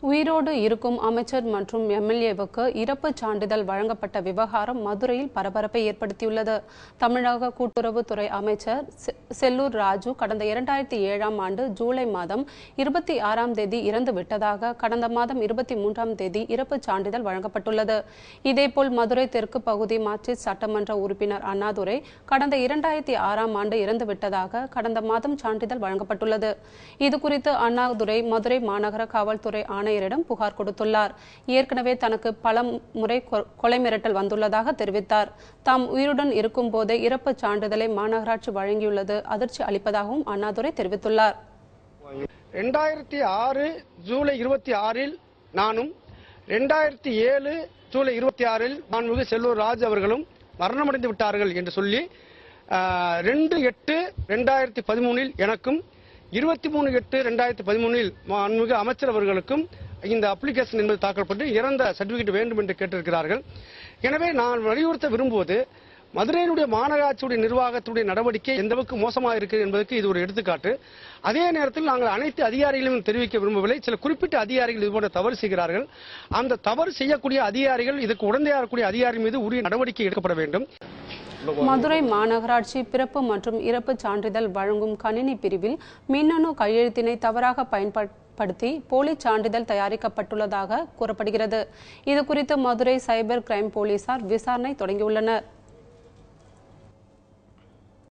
உயிரோடு இருக்கும் அமைச்சர் மற்றும் எம்எல்ஏவுக்கு இறப்புச் சான்றிதழ் வழங்கப்பட்ட விவகாரம் மதுரையில் பரபரப்பை ஏற்படுத்தியுள்ளது. தமிழக கூட்டுறவுத்துறை அமைச்சர் செல்லூர் ராஜு கடந்த 2007ஆம் ஆண்டு ஜூலை மாதம் 26ஆம் தேதி இறந்து விட்டதாக கடந்த மாதம் 23ஆம் தேதி இறப்புச் சான்றிதழ் வழங்கப்பட்டுள்ளது. இதேபோல் மதுரை தெற்கு பகுதி மார்க்சிஸ்ட் சட்டமன்ற உறுப்பினர் அண்ணாதுரை கடந்த 2006ஆம் ஆண்டு இறந்து விட்டதாக கடந்த மாதம் சான்றிதழ் வழங்கப்பட்டுள்ளது. இதுகுறித்து அண்ணாதுரை மதுரை மாநகர காவல்துறை ஆணையரிடம் புகார் கொடுத்துள்ளார். ஏற்கனவே தனக்கு பல முறை கொலை மிரட்டல் வந்துள்ளதாக தெரிவித்தார். தாம் உயிருடன் இருக்கும் போதே இறப்புச் சான்றிதழை மாநகராட்சி வழங்கியுள்ளது அதிர்ச்சி அளிப்பதாகவும் அண்ணாதுரை தெரிவித்துள்ளார். 2006 ஜூலை 26இல் நானும் 2007 ஜூலை 26இல் மாண்புமிகு செல்லூர் ராஜ் அவர்களும் மரணமடைந்து விட்டார்கள் என்று சொல்லி 2/8/2013இல் எனக்கும் 23/8/2013இல் மாண்புமிகு அமைச்சர் அவர்களுக்கும் இந்த அப்ளிகேஷன் என்பது தாக்கல்பட்டு இறந்த சர்டிபிகேட் வேண்டும் என்று கேட்டிருக்கிறார்கள். எனவே நான் வலியுறுத்த விரும்புவது மதுரையினுடைய மாநகராட்சியுடைய நிர்வாகத்துடைய நடவடிக்கை எந்த அளவுக்கு மோசமாக இருக்கிறது என்பதற்கு இது ஒரு எடுத்துக்காட்டு. அதே நேரத்தில் நாங்கள் அனைத்து அதிகாரிகளையும் தெரிவிக்க விரும்பவில்லை. சில குறிப்பிட்ட அதிகாரிகள் இதுபோன்ற தவறு செய்கிறார்கள். அந்த தவறு செய்யக்கூடிய அதிகாரிகள் இதுக்கு உடந்தையாகக்கூடிய அதிகாரி மீது உரிய நடவடிக்கை எடுக்கப்பட வேண்டும். மதுரை மாநகராட்சி பிறப்பு மற்றும் இறப்பு சான்றிதழ் வழங்கும் கணினி பிரிவில் மின்னணு கையெழுத்தினை தவறாக பயன்படுத்தி போலி சான்றிதழ் தயாரிக்கப்பட்டுள்ளதாக கூறப்படுகிறது. இதுகுறித்து மதுரை சைபர் கிரைம் போலீசார் விசாரணை தொடங்கியுள்ளனர்.